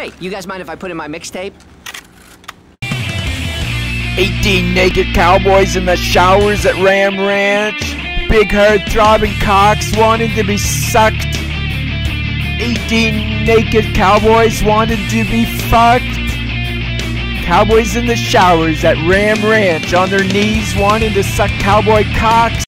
Hey, you guys mind if I put in my mixtape? 18 naked cowboys in the showers at Ram Ranch. Big haired throbbing cocks wanted to be sucked. 18 naked cowboys wanted to be fucked. Cowboys in the showers at Ram Ranch on their knees wanting to suck cowboy cocks.